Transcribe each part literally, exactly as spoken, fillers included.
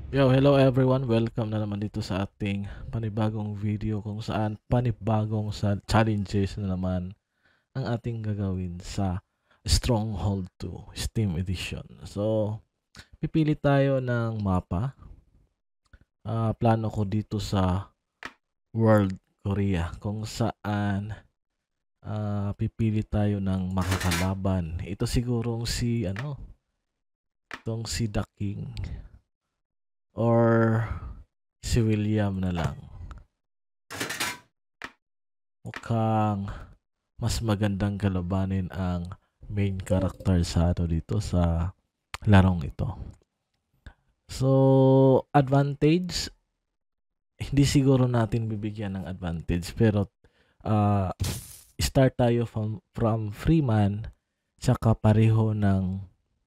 Yo, hello everyone. Welcome na naman dito sa ating panibagong video kung saan panibagong sa challenges na naman ang ating gagawin sa Stronghold two Steam Edition. So, pipili tayo ng mapa. Uh, plano ko dito sa World Korea kung saan uh, pipili tayo ng makakalaban. Ito sigurong si ano, itong si The King. Or si William na lang. Mukhang mas magandang kalabanin ang main character sa ano dito sa larong ito. So, advantage, hindi siguro natin bibigyan ng advantage pero uh, start tayo from, from Freeman tsaka pareho ng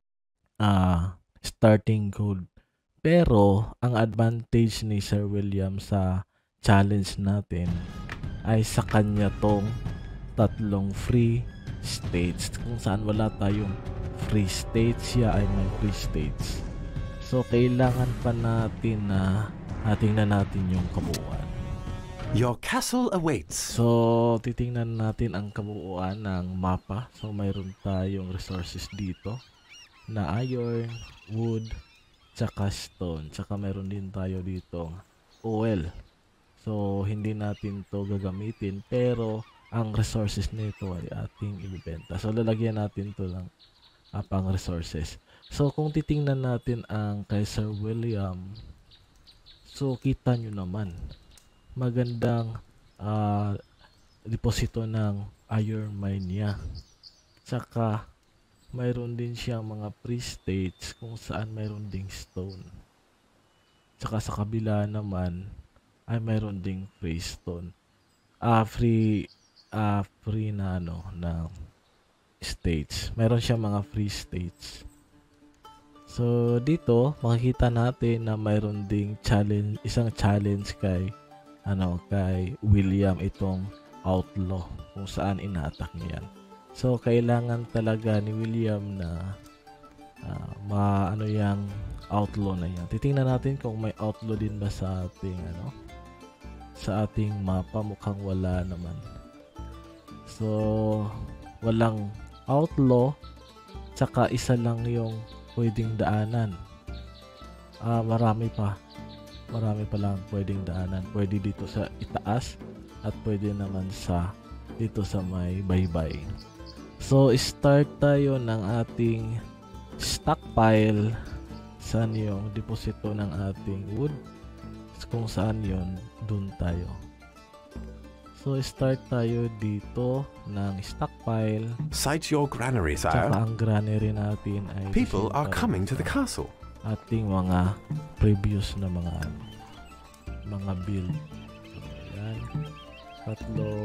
uh, starting gold. Pero, ang advantage ni Sir William sa challenge natin ay sa kanya tong tatlong free states. Kung saan wala tayong free states, siya ay may free states. So, kailangan pa natin na tingnan natin yung kabuuan. Your castle awaits. So, titingnan natin ang kabuuan ng mapa. So, mayroon tayong resources dito na iron, wood, tsaka stone, tsaka meron din tayo dito oil. So hindi natin to gagamitin pero ang resources nito ay ating ibibenta. So lalagyan natin to lang uh, pang resources. So kung titingnan natin ang kay Sir William, so kita nyo naman magandang uh, deposito ng iron mine niya. Tsaka mayroon din siyang mga pre-states kung saan mayroon ding stone. Tsaka sa kabila naman ay mayroon ding free stone. Ah, free ah, free na ano na states. Mayroon siyang mga free states. So dito makikita natin na mayroon ding challenge, isang challenge kay ano kay William itong outlaw kung saan ina-attack niya. So, kailangan talaga ni William na uh, ma-ano yung outlaw na yan. Titingnan natin kung may outlaw din ba sa ating ano sa ating mapa. Mukhang wala naman. So, walang outlaw. Tsaka isa lang yung pwedeng daanan. Ah, uh, marami pa. Marami pa lang pwedeng daanan. Pwede dito sa itaas at pwede naman sa dito sa may baybay. So, start tayo ng ating stockpile. Saan yung deposito ng ating wood? Kung saan yon, dun tayo. So, start tayo dito ng stockpile. Sight your granary, sire. Tsaka ang granary natin ay people are coming to the castle. Ating mga previous na mga mga build. So, yan. Tatlong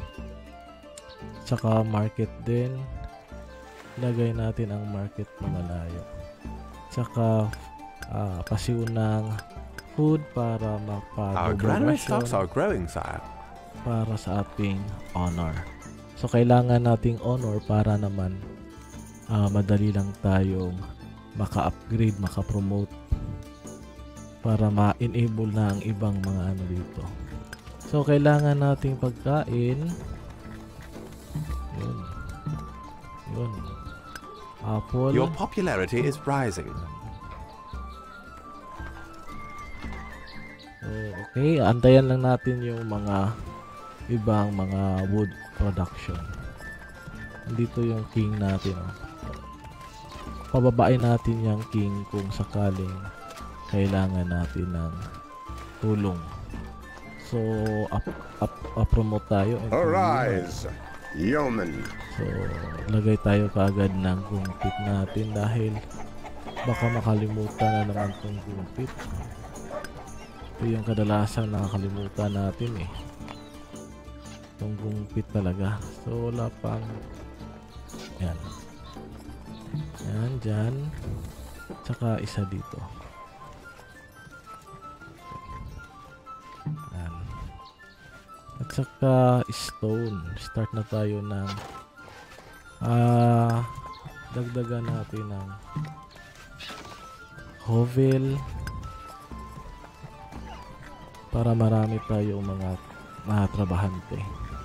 tsaka market din. Lagay natin ang market na malayo. Tsaka uh, pasiunang food para mapag- Our granary stocks are growing, sire. Para sa ating honor. So kailangan nating honor para naman uh, madali lang tayong maka-upgrade, maka-promote para ma-enable na ang ibang mga ano dito. So kailangan nating pagkain. Yun. Yun. Apple. Your popularity is rising. So, okay, antayan lang natin yung mga ibang mga wood production. Dito yung king natin. Oh. Pababain natin yung king kung sakaling kailangan natin ng tulong. So, up, up, up promote tayo. Arise, yeoman. So, lagay tayo kaagad ng gumpit natin dahil baka makalimutan na naman itong gumpit. Ito yung kadalasan nakakalimutan natin eh. Itong gumpit talaga. So, wala pang yan. Yan, dyan. Tsaka isa dito. Yan. At saka stone. Start na tayo ng ah, dagdagan natin ng hovel para marami tayong mga mga trabahante.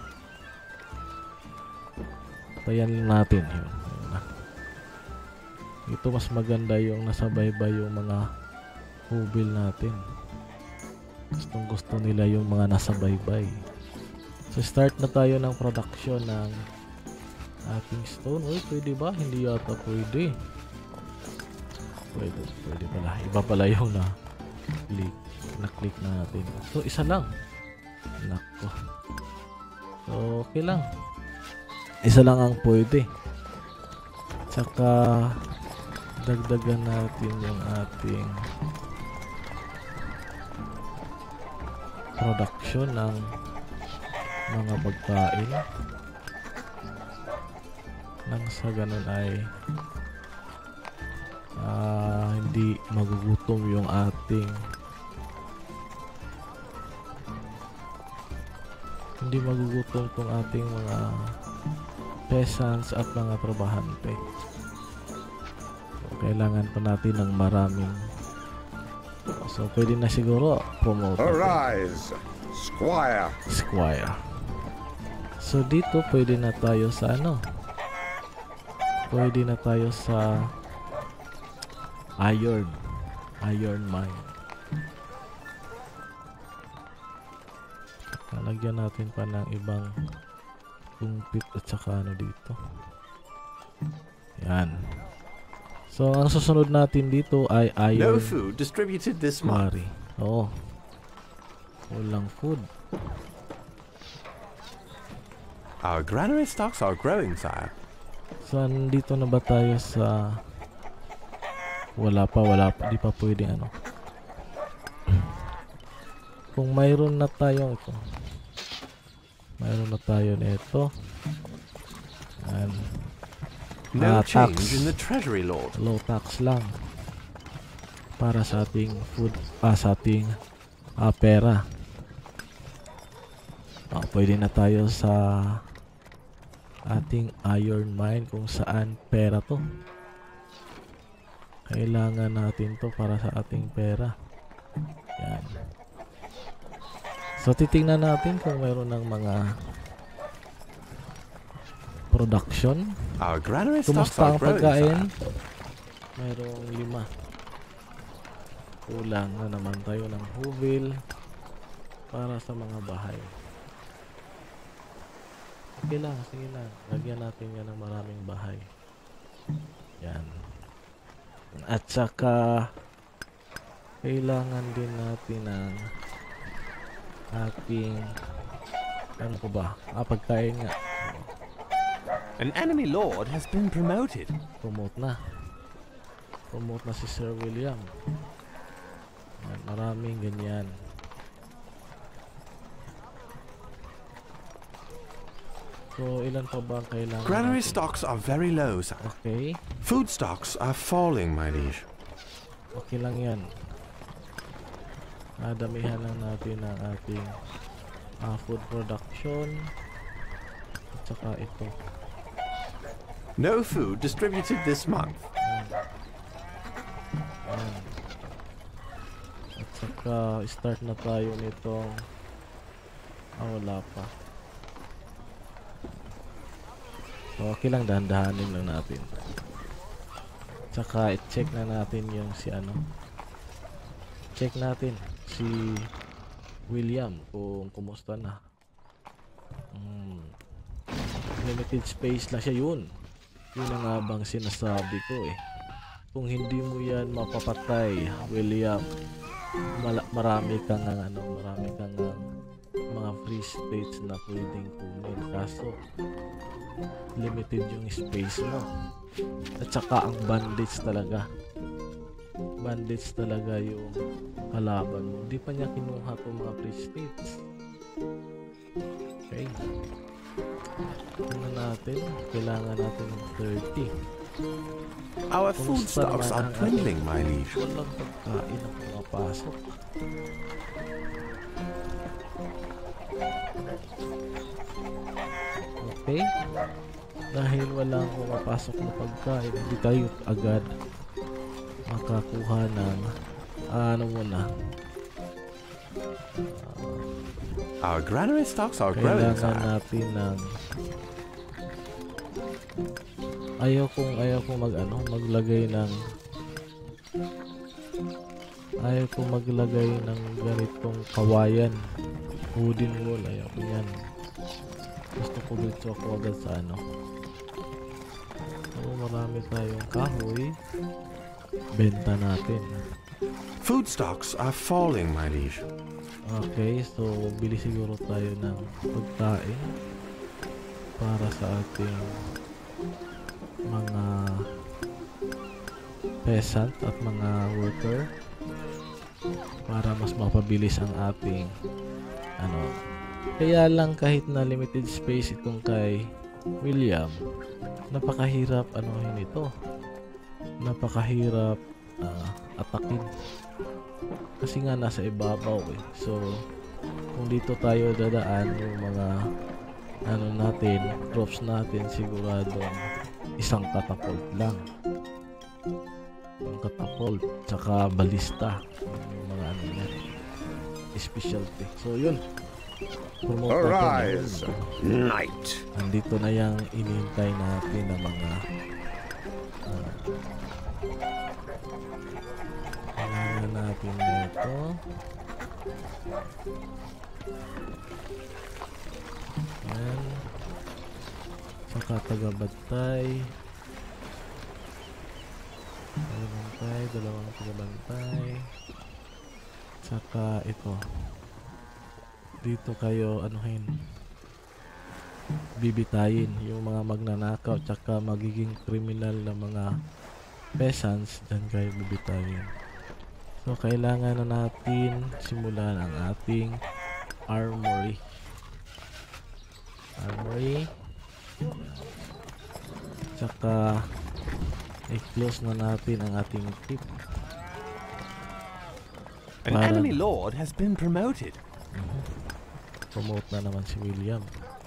Tayan natin yun. Yun na. Ito mas maganda yung nasabaybay yung mga hubil natin. Gustong gusto nila yung mga nasabaybay. So start na tayo ng production ng ating stone. Uy, pwede ba? Hindi yata pwede. Pwede, pwede pala. Iba pala yung na click. Na-click natin. So isa lang. Nako. So okay lang. Isa lang ang pwede. Tsaka dagdagan natin yung ating production ng mga pagkain nang sa ganun ay uh, hindi magugutom yung ating hindi magugutom tong ating mga peasants at mga trabahante. So, kailangan pa natin ng maraming. So pwede na siguro promote. Arise, Squire. Squire. So dito pwede na tayo sa ano? Pwede na tayo sa iron. Iron mine. Lagyan natin pa ng ibang kumpit at saka ano dito. Yan. So ang susunod natin dito ay iron. No food distributed this month. Quarry. Oo. Walang food. Our granary stocks are growing, sire. So nandito na ba tayo sa wala pa, wala pa, di pa pwede ano. Kung mayroon na tayo ito. Mayroon na tayo nito. And No Ah, change tax. in the treasury, lord. low tax lang para sa ating food, ah, sa ating ah, pera. Ah, pwede na tayo sa ating iron mine kung saan pera to. Kailangan natin to para sa ating pera. Yan. So titingnan natin kung mayroon ng mga production. Our granary stocks Kumusta are ang growing, pagkain? sire. Mayroong lima. Kulang na naman tayo ng hubil para sa mga bahay. Sige lang, sige lang. Lagyan natin yan ng maraming bahay. Yan. At saka kailangan din natin ng ating ano ko ba? Ah, pagkain nga. An enemy lord has been promoted. Promote na. Promote na si Sir William. Yan, maraming ganyan. So, ilan pa ba ang kailangan Granary natin? stocks are very low, sire. Okay. Food stocks are falling, my liege. Okay lang yan. Nadamihan lang natin ang ating uh, food production. At saka ito. No food distributed this month. Yan. Yan. At saka start na tayo nitong ah, wala pa. So, okay lang, dahan-dahanin lang natin. Tsaka i-check na natin yung si ano. Check natin si William kung kumusta na. Hmm. Limited space lang siya, yun. Yun ang nga bang sinasabi ko eh. Kung hindi mo yan mapapatay, William, mala- marami kang ang ano, marami kang ang mga free states na pwedeng kunin. Kaso limited yung space mo. At saka ang bandage talaga. Bandage talaga yung kalaban mo. Hindi pa niya kinuha itong mga free states. Okay. Tingnan natin. Kailangan natin ng thirty. Our food Kumusta stocks naman are ang dwindling, ating- my liege. Walang pagkain ang pumapasok. Okay. Dahil walang pumapasok na pagkain, hindi tayo agad makakuha ng ano muna Our granary stocks are growing, Kailangan sire. natin ng ayaw kong ayaw kong mag ano maglagay ng ayaw kong maglagay ng ganitong kawayan, wooden wall. Ayaw ko yan. Gusto ko dito ako agad sa ano. So marami tayong kahoy, benta natin. Food stocks are falling, my liege. Okay, so bili siguro tayo ng pagkain para sa ating mga peasant at mga worker para mas mapabilis ang ating ano. Kaya lang kahit na limited space itong kay William, napakahirap anuhin ito. Napakahirap uh, atakin. Kasi nga nasa ibabaw eh. So kung dito tayo dadaan yung mga ano natin, crops natin, sigurado isang catapult lang. Yung catapult tsaka balista, yung mga ano yan, specialty. So yun, promote natin Arise, yun. knight. Andito na yung inihintay natin ng mga uh, kailangan natin dito. Yan. Saka tagabantay. Tagabantay, dalawang tagabantay. Saka ito. Dito kayo anuhin. Bibitayin yung mga magnanakaw tsaka magiging criminal na mga peasants, dyan kayo bibitayin. So kailangan na natin simulan ang ating armory. Armory. Tsaka i-close na natin ang ating tip. An Para- enemy lord has been promoted. Promote na naman si William.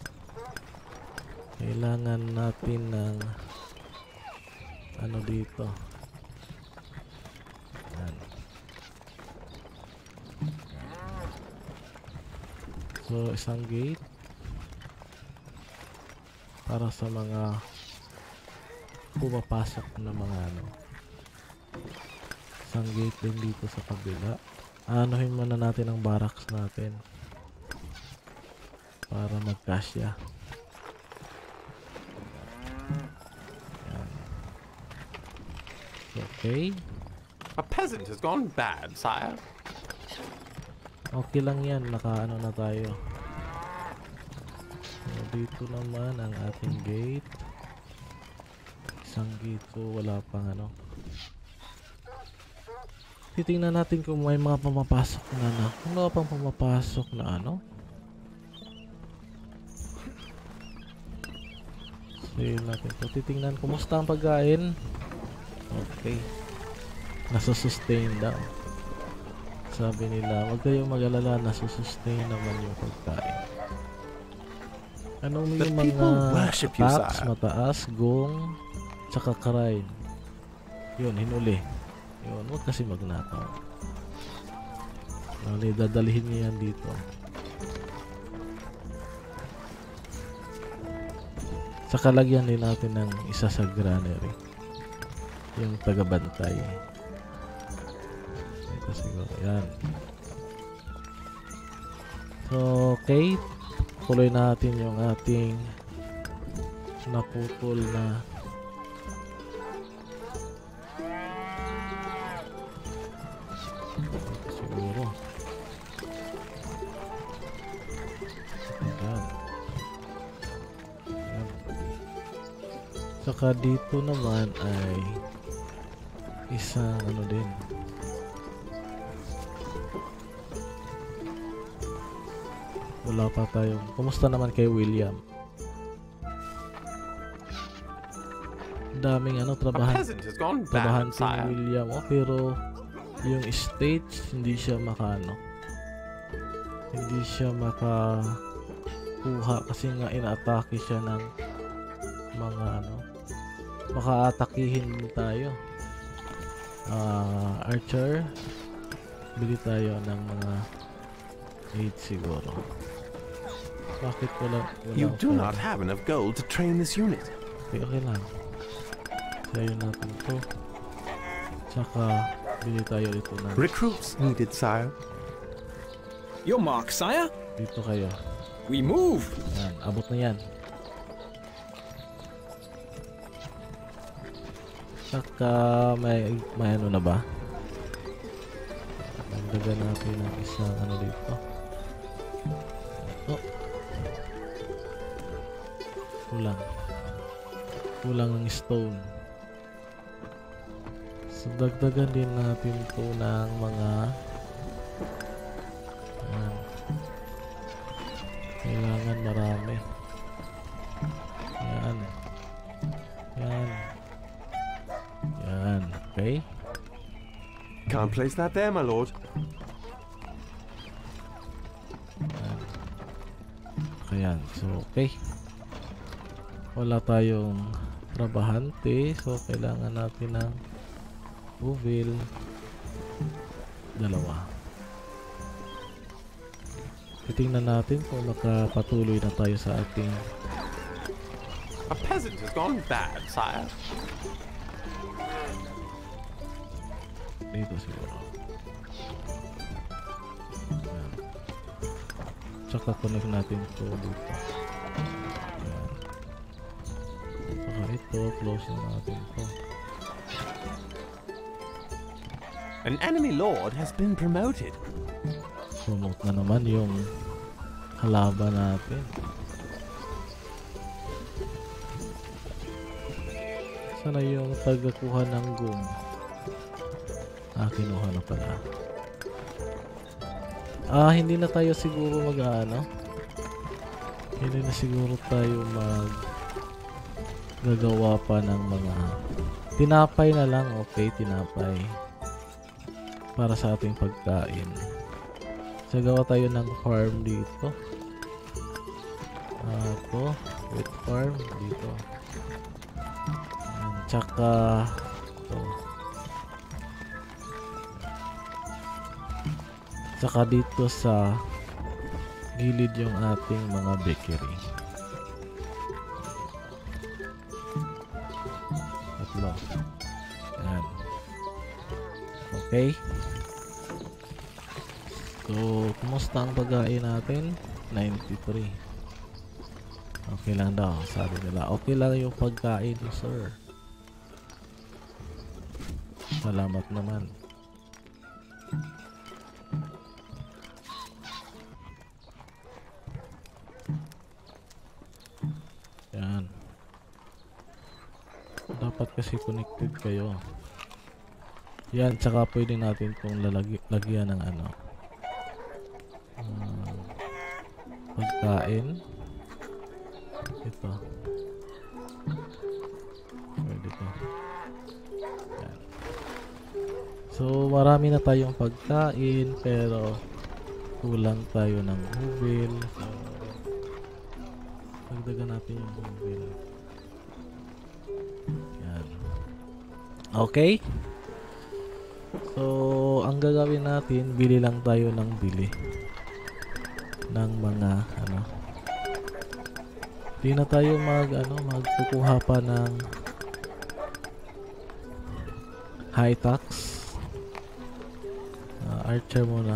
Kailangan natin ng ano dito. Yan. So isang gate para sa mga pumapasok na mga ano. Isang gate din dito sa kabila. Anuhin muna natin ang barracks natin para magkasya. Yan. Okay. A peasant has gone bad, sire. Okay lang yan. Nakaano na tayo. So, dito naman ang ating gate. Isang gate. So, wala pang ano. Titingnan natin kung may mga pumapasok na na. Kung wala pang pumapasok na ano. Save natin ito. Titingnan kumusta ang pagkain. Okay. Nasusustain daw. Sabi nila, huwag kayong mag-alala, nasusustain naman yung pagkain. Anong The yung people mga worship you, attacks, sire. mataas, gong, tsaka karain. Yun, hinuli. Yun, huwag kasi magnakaw. Ano, dadalhin niya yan dito. Saka lagyan din natin ng isa sa granary. Yung tagabantay. Ito siguro. Yan. So, okay. Tuloy natin yung ating naputol na siguro. Yan. Yan. Saka dito naman ay isang ano din. Wala pa tayong. Kumusta naman kay William? Daming ano A trabahan. peasant has gone Trabahan bad, si sire. William. Oh, pero yung states hindi siya makano. Hindi siya makakuha kasi nga inaatake siya ng mga ano. Maka-atakihin tayo. Ah, archer. Bili tayo ng mga eight siguro. Bakit wala, wala You do pa- not have enough gold to train this unit. Okay, okay lang. Sayo natin to. Tsaka, bili tayo ito na. Recruits needed, sire. Your mark, sire. Dito kayo. We move. Yan, abot na yan. Tsaka, may, may ano na ba? Nagdagan natin ng isang ano dito. Ito. Kulang. Kulang ng stone. So, dagdagan din natin to ng mga yan. Kailangan marami. Yan. Yan. Yan. Okay? Can't place that there, my lord. Yan. Ayan. So, okay. Wala tayong trabahante. So, kailangan natin ng Uvil. Dalawa. Titingnan natin kung makapatuloy na tayo sa ating A peasant has gone bad, sire. dito siguro. Ayan. Tsaka connect natin to dito. Ayan. Tsaka ito, close na natin to. An enemy lord has been promoted. Promote na naman yung kalaban natin. Sana yung tagakuha ng gum. Ah, kinuha na pala. Ah, hindi na tayo siguro mag-ano. Hindi na siguro tayo mag gagawa pa ng mga tinapay na lang. Okay, tinapay. Para sa ating pagkain. Sagawa tayo ng farm dito. Ah, ito. Wheat farm dito. Ayan, tsaka ito. Tsaka dito sa gilid yung ating mga bakery. Tatlo. Ayan. Okay. So, kumusta ang pagkain natin? ninety-three. Okay lang daw, sabi nila. Okay lang yung pagkain, sir. Salamat naman. Yan. Dapat kasi connected kayo. Yan, tsaka pwede natin itong lalagi, lagyan ng ano. Um, pagkain. Ito. Pwede to. Yan. So, marami na tayong pagkain, pero kulang tayo ng hubil. So, dagdagan natin yung hubil. Yan. Okay. So, ang gagawin natin, bili lang tayo ng bili ng mga ano. Di na tayo mag ano, magkukuha pa ng high tax. Uh, archer muna.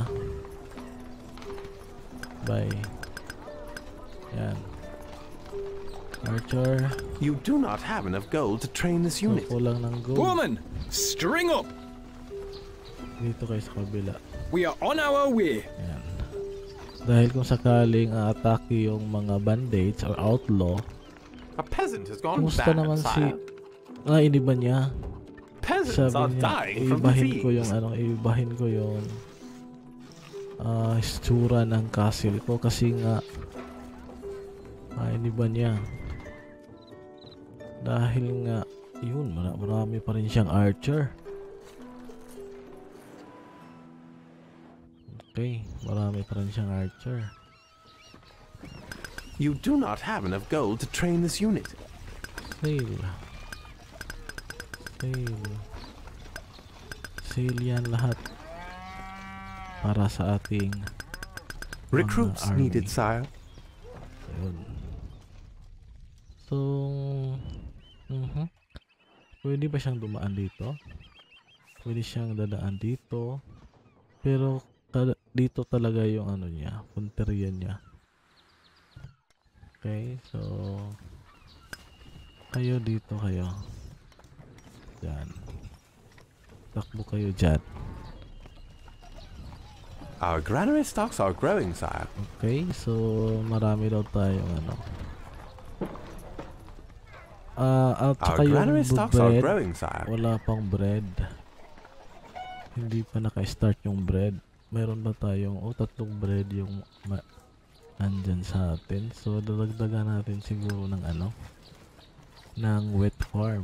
Bye. Yan. Archer. You do not have enough gold to train this So, unit. kulang ng gold. Woman, string up. Dito kayo sa kabila. We are on our way. Yan. Dahil kung sakaling aatake yung mga bandits or outlaw, A peasant has gone kumusta bad, naman si... sire. Ah, iniba niya. Peasants are Sabi niya, dying from ibahin ko disease. yung ano, ibahin ko yung ah, istura ng castle ko kasi nga ah, iniba niya. Dahil nga, yun, mara- marami pa rin siyang archer. Okay, marami pa rin siyang archer. You do not have enough gold to train this unit. Sale. Sale. Sale yan lahat. Para sa ating Recruits army. needed, sire. Ayun. So, mhm. Pwede ba siyang dumaan dito? Pwede siyang dadaan dito. Pero kada- dito talaga yung ano niya, punteriya niya. Okay, so kayo dito kayo. Diyan. Takbo kayo dyan. Our granary stocks are growing, sire. Okay, so marami daw tayong ano. Ah, at Our saka yung granary stocks are bread. growing, sire. Wala pang bread. Hindi pa naka-start yung bread. Meron ba tayong, oh, tatlong bread yung ma andyan sa atin. So, dadagdagan natin siguro ng ano, ng wet farm.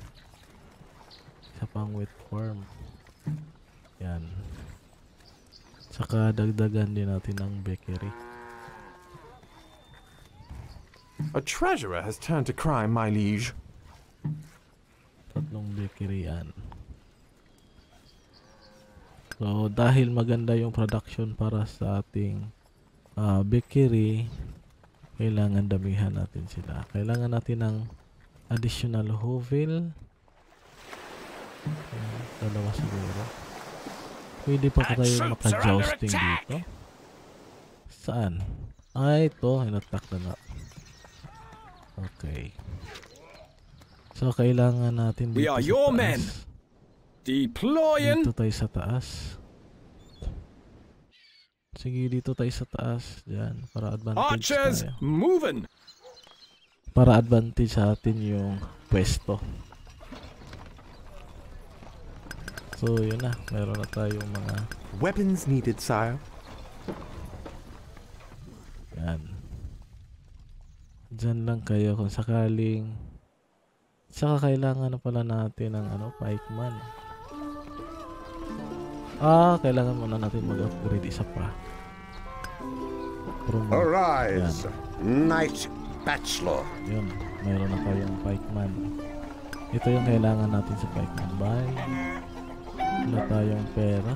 Isa pang wet farm. Yan. Saka dagdagan din natin ng bakery. A treasurer has turned to crime, my liege. Tatlong bakery yan. So, dahil maganda yung production para sa ating uh, bakery, kailangan damihan natin sila. Kailangan natin ng additional hovel. Uh, dalawa siguro. Pwede pa ka tayo maka-jousting dito. Saan? Ah, ito. Inattack na na. Okay. So, kailangan natin dito We are sa your taas. men. Deploying. Dito tayo sa taas. Sige, dito tayo sa taas. Diyan, para advantage Archers, tayo. moving. Para advantage sa atin yung pwesto. So, yun na. Meron na tayong mga... Weapons needed, sire. Yan. Diyan lang kayo kung sakaling... Saka kailangan na pala natin ng ano, pikeman. Ah, kailangan muna natin mag-upgrade isa pa. Promote. Arise, Knight Bachelor. Yun, mayroon na tayong pikeman. Ito yung kailangan natin sa pikeman. Bye. Wala tayong pera.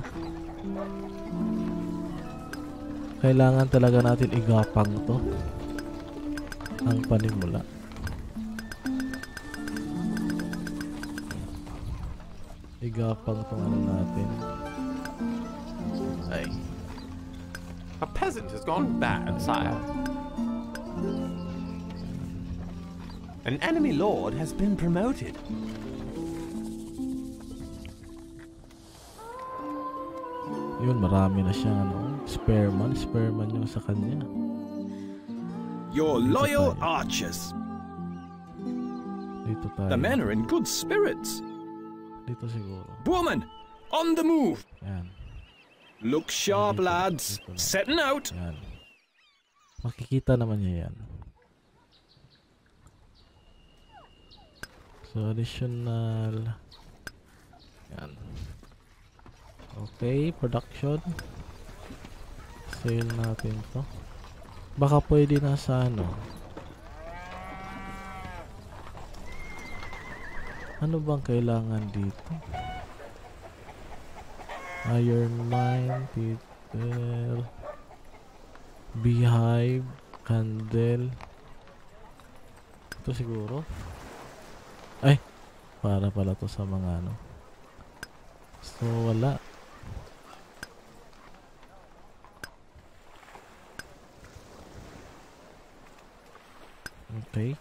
Kailangan talaga natin igapang to. Ang panimula. Igapang tong ano natin. Ay. A peasant has gone bad, sire. An enemy lord has been promoted. Yun, marami na siyang ano, spearman. Spearman yung sa kanya. Your loyal archers. Dito tayo. The men are in good spirits. Dito siguro. Woman, on the move. Yan. Look sharp, lads. Setting out. Yan. Makikita naman niya yan. So, additional. Yan. Okay, production. Sale natin to. Baka pwede na sa ano. Ano bang kailangan dito? Iron mine, Peter, beehive, candle. Ito siguro. Ay, para pala to sa mga ano. So, wala. Okay.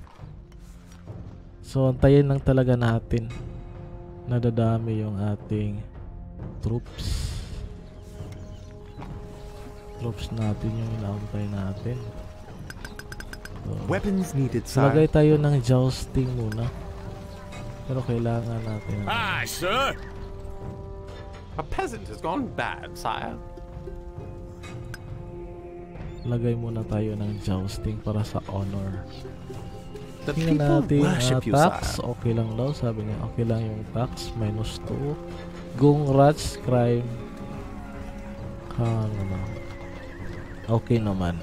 So, antayin lang talaga natin na dadami yung ating troops. Troops natin yung inaantay natin. So, Weapons needed, lagay sire. tayo ng jousting muna. Pero kailangan natin ng- Aye, sir. A peasant has gone bad, sire. lagay muna tayo ng jousting para sa honor. The Tingnan people natin, worship ah, you, tax, sire. okay lang daw. Sabi niya, okay lang yung tax, minus two. Gungrats, crime. Ano na. Okay naman.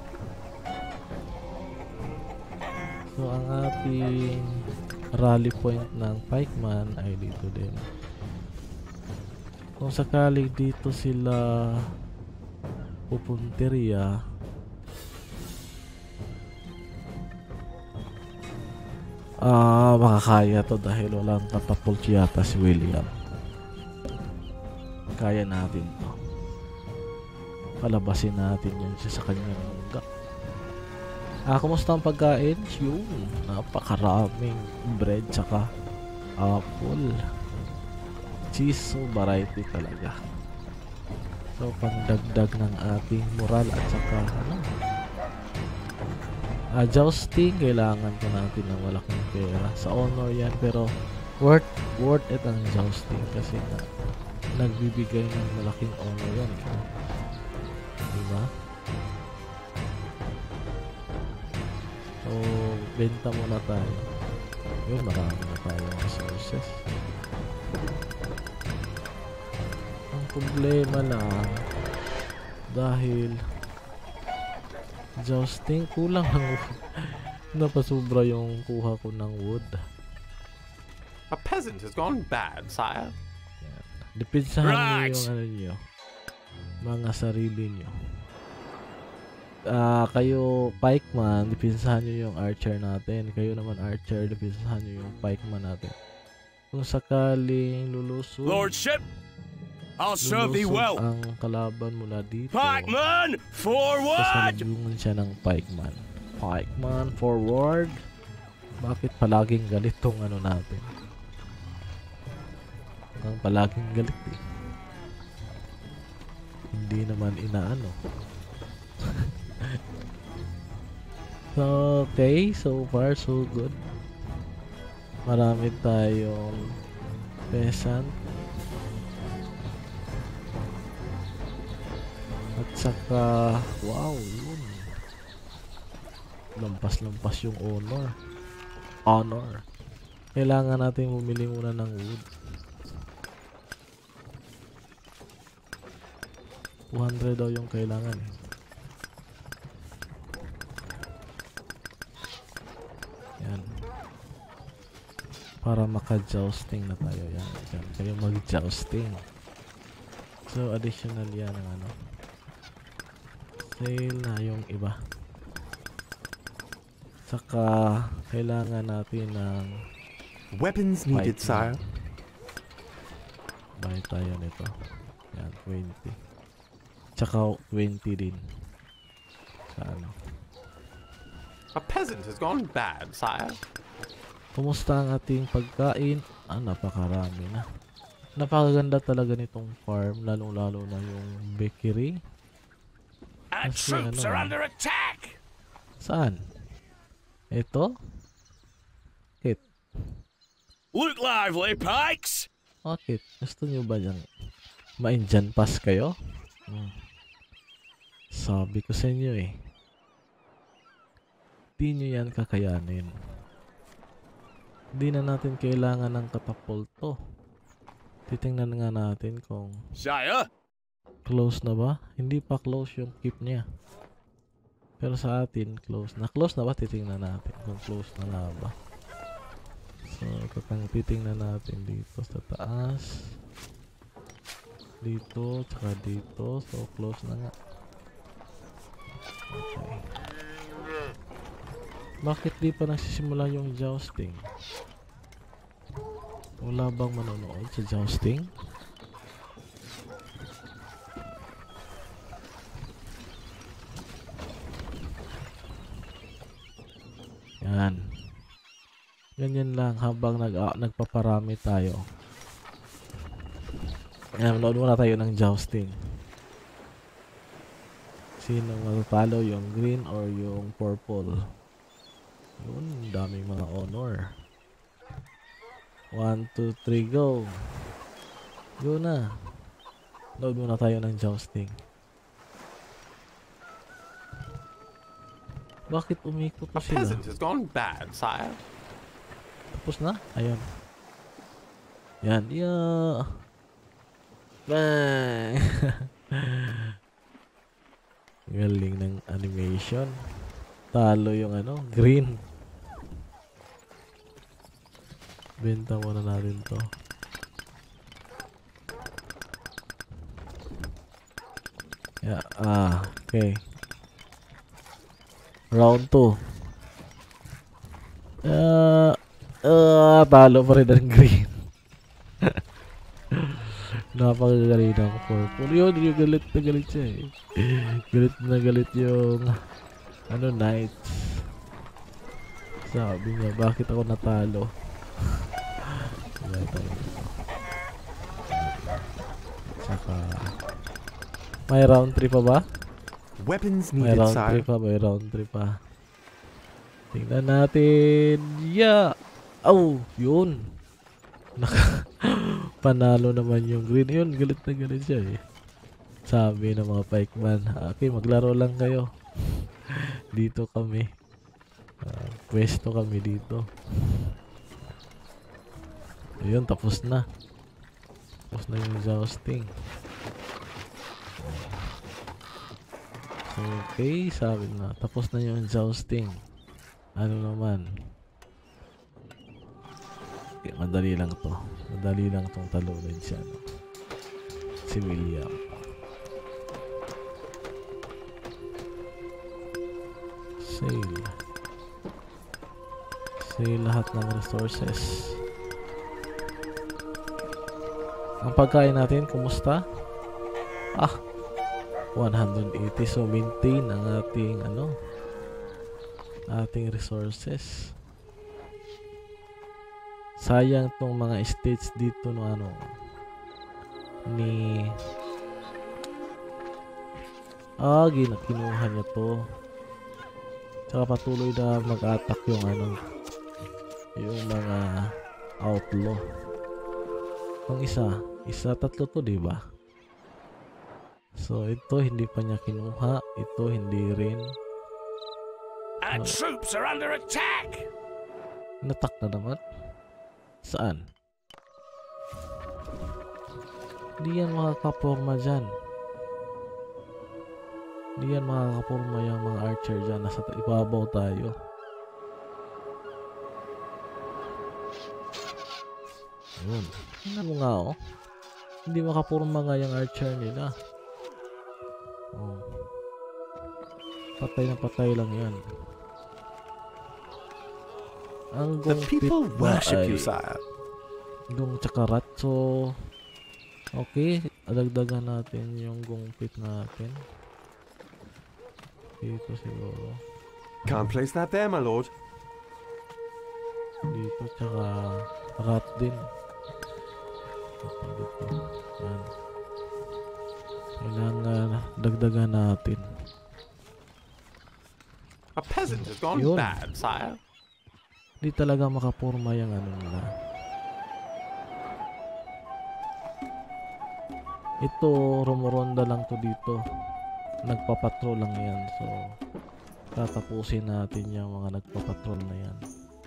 So, ang ating rally point ng pikeman ay dito din. Kung sakali dito sila pupunteriya. Ah, makakaya to dahil walang catapult yata si William. Kaya natin to. Palabasin natin yan siya sa kanyang mungga. Ah, kumusta ang pagkain? Yung napakaraming bread tsaka apple. Cheese, so variety talaga. So, pangdagdag ng ating moral at saka ano, Uh, jousting, kailangan ko natin ng malaking pera. Sa honor yan, pero worth worth it ang jousting kasi na, nagbibigay ng malaking honor yan. Diba? So, benta muna tayo. Yun, marami na tayong resources. Ang problema lang, dahil jousting, kulang ang wood. Napasubra yung kuha ko ng wood. A peasant has gone bad, sire. Depensahan Right. nyo yung ano nyo, mga sarili nyo. Ah, kayo pikeman, depensahan nyo yung archer natin. Kayo naman archer, depensahan nyo yung pikeman natin. Kung sakaling lulusog, Lordship, I'll serve thee lulusog well. ang kalaban mula dito, Pikeman, forward! sasalubungan siya ng pikeman. Pikeman, forward. Bakit palaging galit tong ano natin? Ang palaging galit eh. Hindi naman inaano. So, okay, so far so good. Marami tayong peasant. At saka, wow, yun. Lampas-lampas yung honor. Honor. Kailangan natin bumili muna ng wood. two hundred daw yung kailangan eh. Yan. Para maka-jousting na tayo. Yan. Yan. Kayo mag-jousting. So, additional yan ng ano. Sale na yung iba. Saka, kailangan natin ng Weapons needed, Fight. sire. buy tayo nito. Yan, twenty. Tsaka twenty din. Sa ano. A peasant has gone bad, sire. Kumusta ang ating pagkain? Ah, napakarami na. Napakaganda talaga nitong farm, lalong-lalo na yung bakery. Our Kasi troops ano, are under attack! Saan? Ito? Kit. Look lively, pikes! Bakit? Gusto nyo ba yung ma-Indian pass kayo? Hmm. Sabi ko sa inyo eh. Di nyo yan kakayanin. Hindi na natin kailangan ng katapulto. Titingnan nga natin kung Sire, close na ba? Hindi pa close yung keep niya. Pero sa atin, close na. Close na ba? Titingnan natin kung close na nga ba. So, katang titingnan natin dito sa taas. Dito, tsaka dito. So, close na nga. Okay. Bakit di pa nagsisimula yung jousting? Wala bang manonood sa jousting? Yan. Ganyan lang habang nag uh, nagpaparami tayo. Yan, manood muna tayo ng jousting. Sino matatalo, yung green or yung purple? Yun, daming mga honor. one, two, three, go! Go na! Load muna tayo ng jousting. Bakit umikot A na sila? peasant has gone bad, sire. Tapos na? Ayan. Yan. Yeah. Bang! Galing ng animation. Talo yung ano, green. Benta muna natin to. Yeah, ah, okay. Round two. Uh, uh, talo pa rin ang green. Napakagaling ng purple. Yun, yung galit na galit siya eh. Galit na galit yung ano, knights. Sabi niya, bakit ako natalo? Wala tayo dito. Saka may round three pa ba? Weapons May needed, round three sire. pa, may round three pa. Tingnan natin. Yeah! Oh, yun. Naka panalo naman yung green. Yun, galit na galit siya eh. Sabi ng mga pikeman, okay, maglaro lang kayo. Dito kami. Uh, pwesto kami dito. Ayun, tapos na. Tapos na yung jousting. Okay, sabi na. Tapos na yung jousting. Ano naman? Okay, madali lang to. Madali lang tong talunin siya. No? Si William. Sale. Sale lahat ng resources. Ang pagkain natin, kumusta? Ah, one hundred eighty. So maintain ang ating ano, ating resources. Sayang tong mga states dito no ano ni ah, ginakinuha niya to. Tsaka patuloy na mag-attack yung ano, yung mga outlaw. Ang isa, isa tatlo to, di ba? So ito hindi pa niya kinuha, ito hindi rin. Our troops are under attack! Natak na naman. Saan? Hindi yan makakaporma dyan. Hindi yan makakaporma yung mga archer dyan. Nasa ibabaw tayo. Yun. Tingnan mo nga oh. Hindi makapurma nga yung archer nila. Oh. Patay na patay lang yan. Ang The gungpit people ba worship ay you, sire. Dung tsaka ratso. Okay, adagdagan natin yung gungpit natin. Dito siguro. Can't place that there, my lord. Dito tsaka rat din. Dito, dito. Yan. Kailangan dagdagan natin. A peasant has gone Yun. bad, sire. Di talaga makapurma yung ano nila. Ito, rumoronda lang to dito. Nagpapatrol lang yan. So, tatapusin natin yung mga nagpapatrol na yan.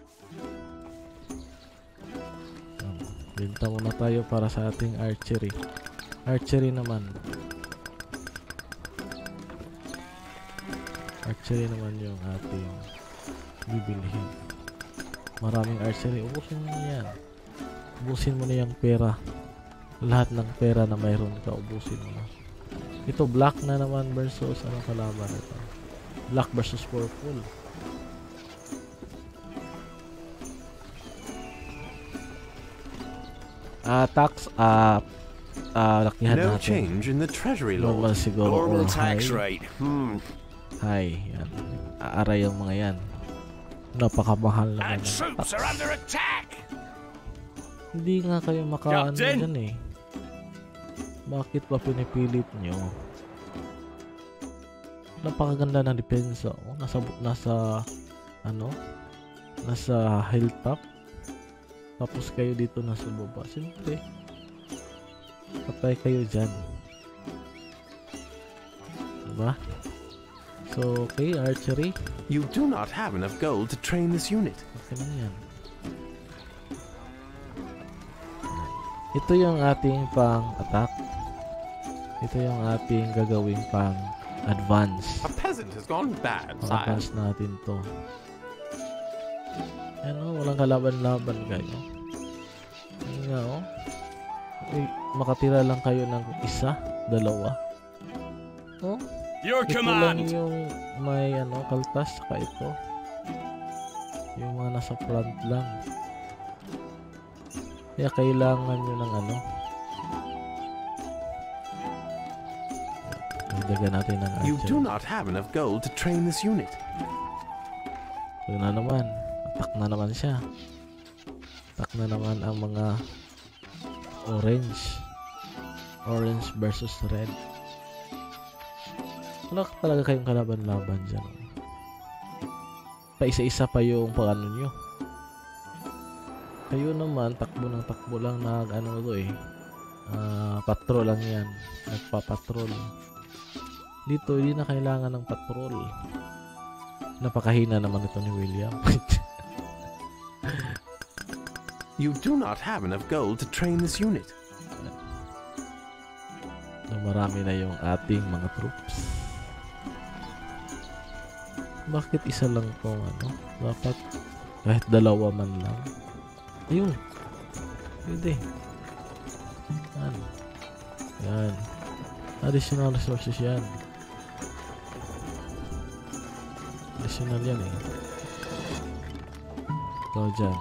Um, Binta muna tayo para sa ating archery. Archery naman. Archery naman yung ating bibilhin. Maraming archery. Ubusin mo na yan. Ubusin mo na yung pera. Lahat ng pera na mayroon ka, ubusin mo na. Ito, black na naman versus anong kalaban ito? Black versus purple. Ah, tax, ah, ah, lakihan No natin. change in the treasury, lord. Normal siguro or Normal tax high. rate. Hmm. High, yan. Aaray yung mga yan. Napakamahal Our naman. ng troops tax. are under attack! Hindi nga kayo makaano Captain! dyan eh. Bakit ba pinipilit nyo? Napakaganda ng depensa. Oh, nasa, nasa, ano? Nasa hilltop. Tapos kayo dito nasa baba. Siyempre, patay kayo dyan. Diba? So, okay, archery. You do not have enough gold to train this unit. Okay lang yan. Ito yung ating pang-attack. Ito yung ating gagawing pang-advance. A peasant has gone bad, sire. Pang-advance natin to. Ano, walang kalaban-laban kayo. Ano nga oh. Eh, makatira lang kayo ng isa, dalawa. Oh, Your ito lang command. yung may ano, kaltas, saka ito. Yung mga nasa front lang. Kaya kailangan nyo ng ano. Dagdagan natin ng You archer. do not have enough gold to train this unit. Ito na naman. Attack na naman siya. Attack na naman ang mga orange. Orange versus red. Wala talaga kayong kalaban-laban dyan. Pa isa-isa pa yung pag-ano nyo. Kayo naman, takbo ng takbo lang na ano to eh. Uh, patrol lang yan. Nagpapatrol. Dito, hindi na kailangan ng patrol. Napakahina naman ito ni William. You do not have enough gold to train this unit. So, marami na yung ating mga troops. Bakit isa lang tong ano? Dapat kahit dalawa man lang. Ayun. Pwede. Yan. Yan. Additional resources yan. Additional yan eh. Ikaw dyan.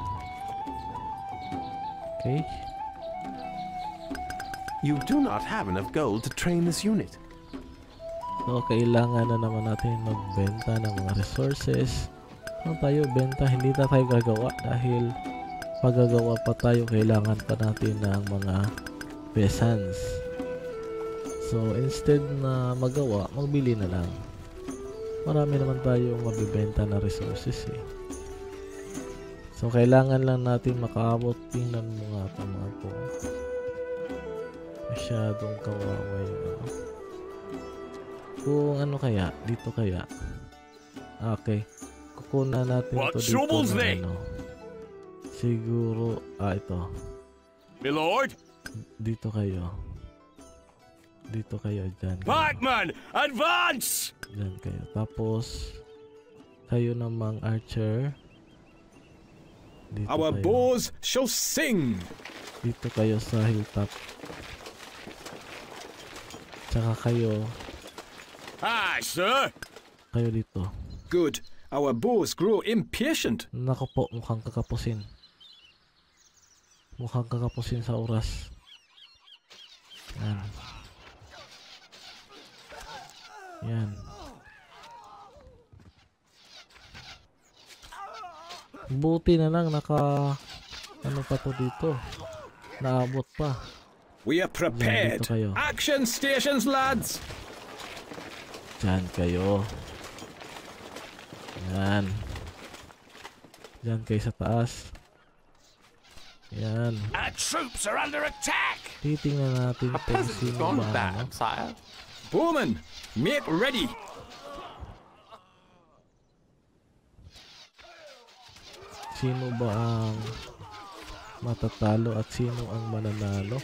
Okay. You do not have enough gold to train this unit. So, kailangan na naman natin magbenta ng mga resources. Kung tayo benta, hindi na tayo gagawa dahil pagagawa pa tayo, kailangan pa natin ng mga peasants. So, instead na magawa, magbili na lang. Marami naman tayong mabibenta na resources eh. So, kailangan lang natin makaabot. Tingnan mo nga ito mga po. Masyadong kawawa yung ano. Kung ano kaya, dito kaya. Okay. Kukunan natin What ito dito troubles ng thee? ano. Siguro, ah ito. My lord. Dito kayo. Dito kayo, dyan. Kayo. Pikeman, advance! Dyan kayo. Tapos, kayo namang archer. Dito Our kayo. bows shall sing. Dito kayo sa hilltop. Tsaka kayo, Aye, sir. kayo dito. Good. Our bows grow impatient. Nako po, mukhang kakapusin. Mukhang kakapusin sa oras. Yan. Yan. Buti na lang naka ano pa to dito. Naabot pa. We are prepared. dito kayo. Action stations, lads. Diyan kayo. Yan. Diyan kayo sa taas. Yan. Our troops are under attack. Titingnan natin A kung peasant has sino gone ba ano. bad, sire. Bowman, make ready. Sino ba ang matatalo at sino ang mananalo?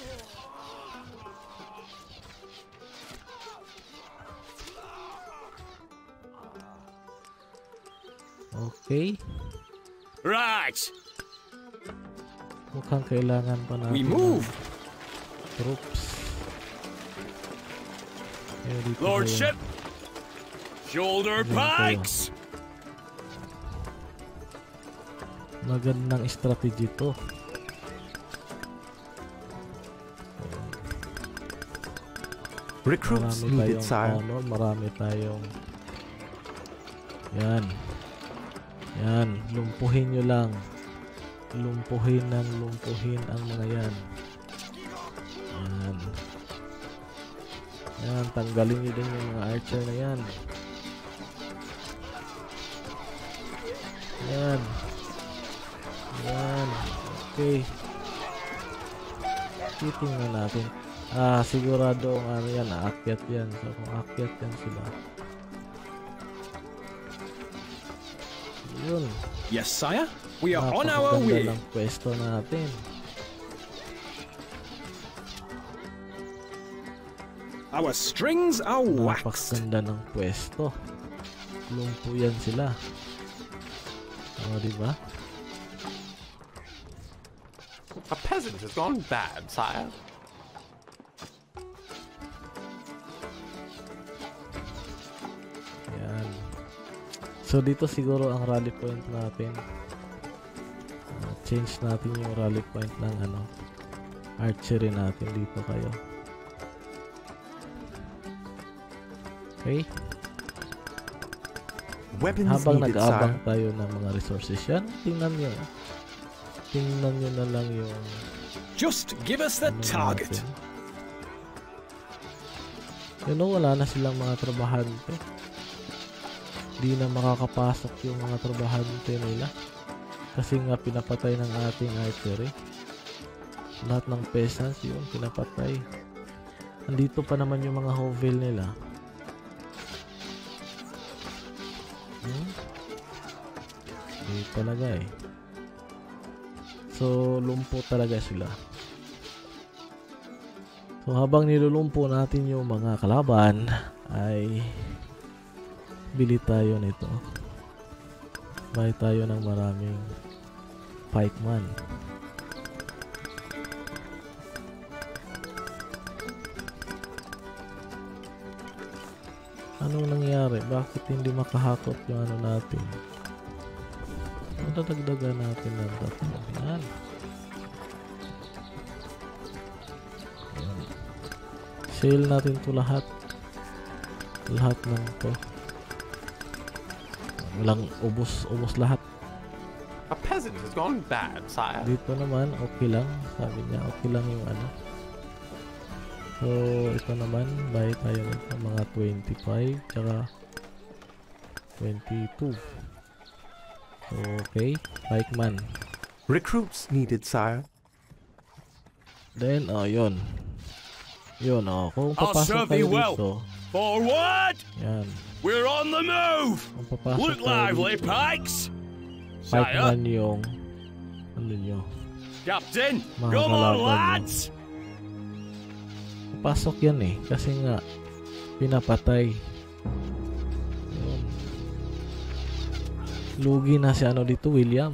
Okay. Right. Mukhang kailangan pa natin We move. ng troops. Kaya dito Lordship. Shoulder Diyan kayo. pikes. kayo. Magandang strategy to. Recruits Marami needed, tayong sire. honor, marami tayong yan. Yan, lumpuhin nyo lang. Lumpuhin ng lumpuhin ang mga yan. Yan. Yan, tanggalin nyo din yung mga archer na yan. Yan. Yan. Okay. Titingnan natin. Ah, sigurado ang ano yan, aakyat yan. So, kung aakyat yan sila. Yun. Yes, sire. We are on our Napakaganda way. ng pwesto natin. Our strings are waxed. Napakaganda ng pwesto. Lumpo yan sila. O, diba? A peasant has gone bad, sire. So dito siguro ang rally point natin. Uh, change natin yung rally point ng ano, archery natin dito kayo. Okay. Weapons Habang needed, nag-aabang sire. tayo ng mga resources yan, tingnan nyo. Tingnan nyo na lang yung Just give us the ano target. natin. You know, wala na silang mga trabahante. Di na makakapasok yung mga trabahante nila. Kasi nga pinapatay ng ating archery. Lahat ng peasants yun, pinapatay. Andito pa naman yung mga hovel nila. Hmm? Di talaga eh. So, lumpo talaga sila. So, habang nilulumpo natin yung mga kalaban, ay bili tayo nito. Buy tayo ng maraming pikeman. Anong nangyari? Bakit hindi makahakot yung ano natin? Madadagdagan natin ng tatlo. Yan. Yan. Sale natin to lahat. Lahat ng to. Walang ubos, ubos lahat. A peasant has gone bad, sire. Dito naman, okay lang. Sabi niya, okay lang yung ano. So, ito naman, buy tayo nito mga twenty-five, tsaka twenty-two. So, okay, pikeman. Recruits needed, sire. Then, oh, yun. Yun, oh, kung I'll papasok serve tayo thee well. dito, Forward! yan. We're on the move! Kung papasok Look tayo lively, dito, pikes! Sire, pikeman yung, ano nyo, Captain, Mga come on, kalaban mo. lads! papasok yan eh, kasi nga, pinapatay. Yun. Lugi na si ano dito, William.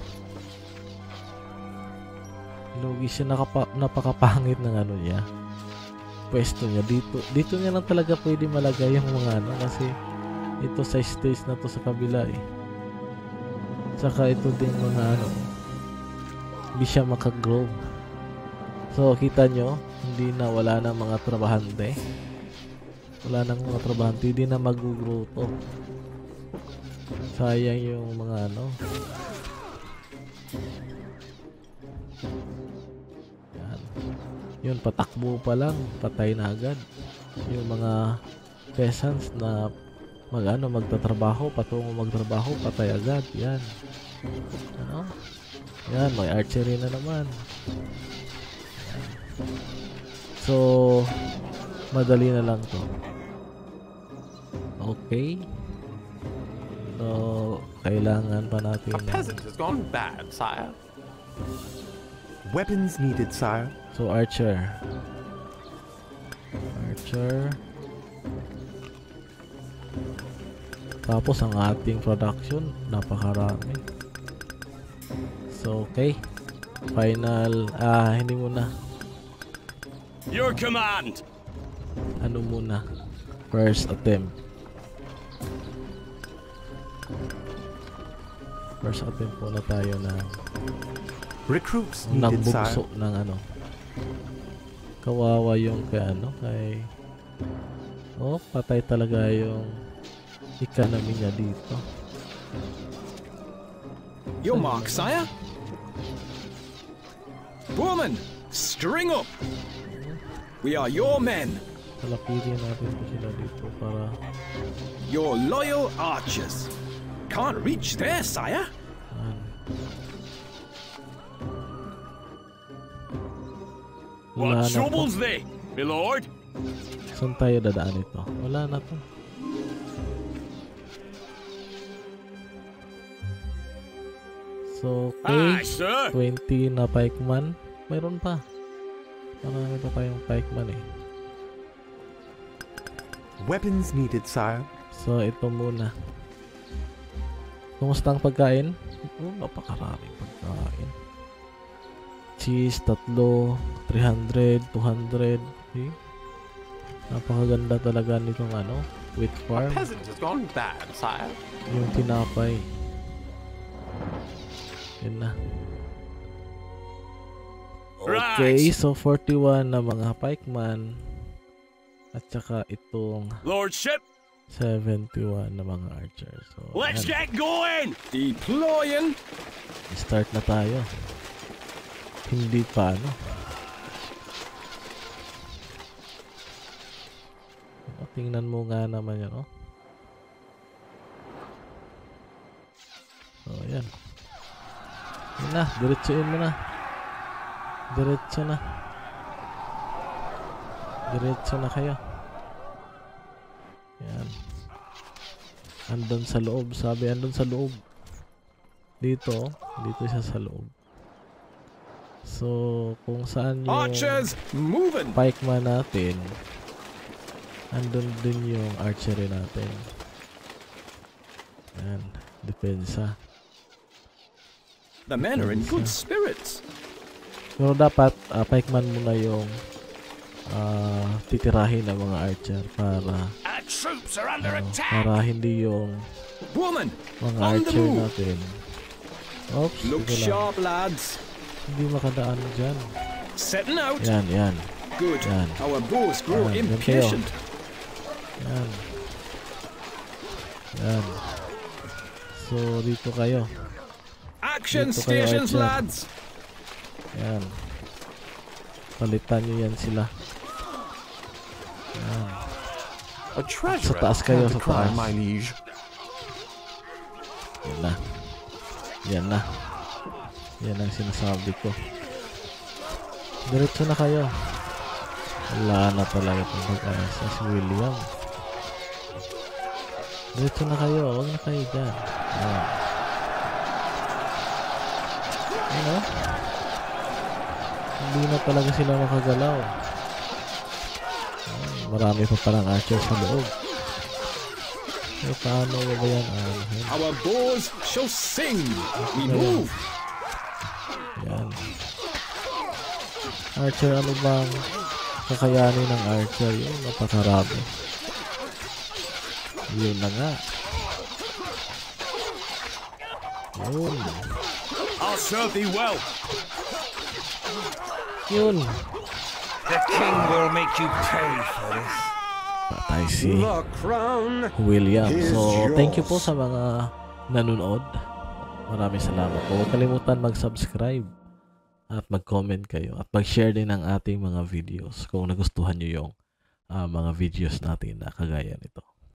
Lugi siya, nakapa, napakapangit ng ano niya. Pwesto niya dito. Dito niya lang talaga pwede malagay yung mga ano, kasi ito sa stage na to sa kabila eh. Saka ito din mga ano, hindi siya makagrow. So kita nyo, hindi na, wala na mga trabahante. Wala nang mga trabahante, hindi na mag-grow to. Sayang yung mga ano. Yan. Yun, patakbo pa lang, patay na agad. Yung mga peasants na mag ano, magtatrabaho, patungo magtrabaho, patay agad. Yan. Ano? Yan, may archery na naman. So, madali na lang to. Okay. So, kailangan pa natin A ng- peasant has gone bad, sire. Weapons needed, sire. So, archer. Archer. Tapos, ang ating production, napakarami. So, okay. Final, ah, hindi muna. Your command! Ano muna? First attempt. First attempt muna tayo na Recruits needed, nagbugso sire. ng ano. Kawawa yung kay ano, kay oh, patay talaga yung economy niya dito. Your mark, sire. Woman, string up. We are your men, Talapitin natin po sila dito para your loyal archers. Can't reach there, sire. yan. Wala What na to. troubles thee, my lord? Saan tayo dadaan ito? Wala na to. So, okay. Aye, sir. twenty na pikeman. Mayroon pa. Marami pa tayong pikeman eh. Weapons needed, sire. So, ito muna. Kumusta ang pagkain? Oh, napakaraming pagkain. Cheese, tatlo, three hundred, two hundred. Okay. Napakaganda talaga nitong ano. Wheat A farm. peasant has gone bad, sire. Yung tinapay. Yun na. Okay, Right. so forty-one na mga pikeman. At saka itong Lordship, seventy-one na mga archer. So, let's ayan. get going! Deploying. Start na tayo. Hindi pa, ano. O, tingnan mo nga naman yun, oh. So, ayan. Yun na, diretsuin mo na. Diretso na. Diretso na kayo. Yan. Andun sa loob. Sabi, andun sa loob. Dito. Dito siya sa loob. So, kung saan yung Archers, moving. pikeman natin, andun din yung archery natin. Yan. Depensa. The men are in good spirits. Pero dapat, uh, pikeman muna yung uh, titirahin ng mga archer para Our troops are under uh, attack! para hindi yung Woman, mga on the archer move. natin. Oops, Look ito lang. sharp, lads. Hindi makadaan dyan. Setting out. Yan, yan. Good. Yan. Our bows grow Yan, yan kayo. impatient. Yan. Yan. So, dito kayo. Action Dito kayo, stations, archer. lads. Yan. Palitan nyo yan sila. Yan. A treasurer taas kayo, can't sa decline, taas. my liege. Yan na. Yan na. Yan ang sinasabi ko. Diretso na kayo. Wala na talaga itong pag-asa si William. Diretso na kayo. Huwag na kayo dyan. Yan. Ano? Hindi na talaga sila makagalaw. Yan. Marami pa palang archer sa loob. Pero paano ba yan? Anuhin? Our bows shall sing. We Ayan. move. Yan. Archer, ano bang kakayanin ng archer? Yun, napakarami. Yun na nga. Yun. I'll serve thee well. Yun. The king will make you pay for this. Patay si The crown. William. is So, thank you po yours. sa mga nanonood. Maraming salamat po. Huwag kalimutan mag-subscribe at mag-comment kayo at mag-share din ng ating mga videos kung nagustuhan nyo yung uh, mga videos natin na kagaya nito.